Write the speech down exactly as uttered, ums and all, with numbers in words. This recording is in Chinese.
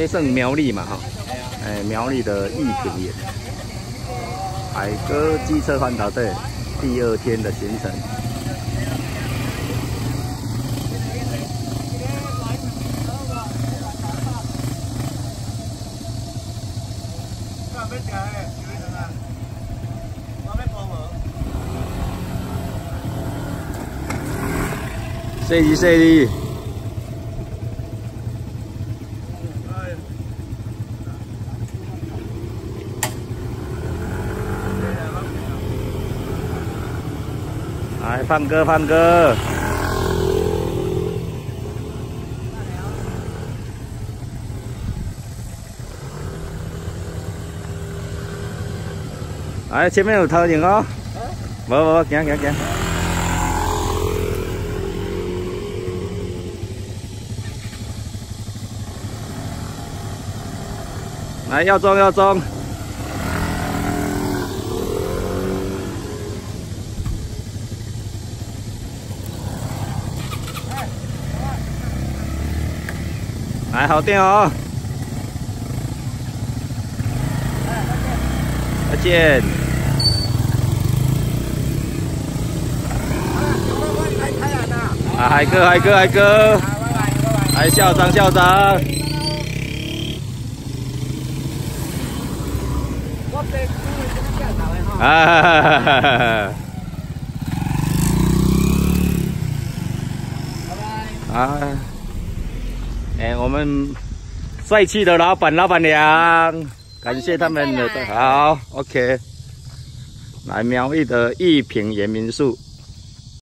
这算苗栗嘛哈，哎，苗栗的一品岩，海歌机车环岛队第二天的行程。谢你谢你。 来放歌，放歌。来，前面有头前哦。无无无，行行行。来，要装要装。 来，好电哦！再见。啊，海哥，海哥，海哥，来校长，校长。啊！啊！ 哎，我们帅气的老板、老板娘，感谢他们的好 ，OK。来苗栗的一品岩民宿。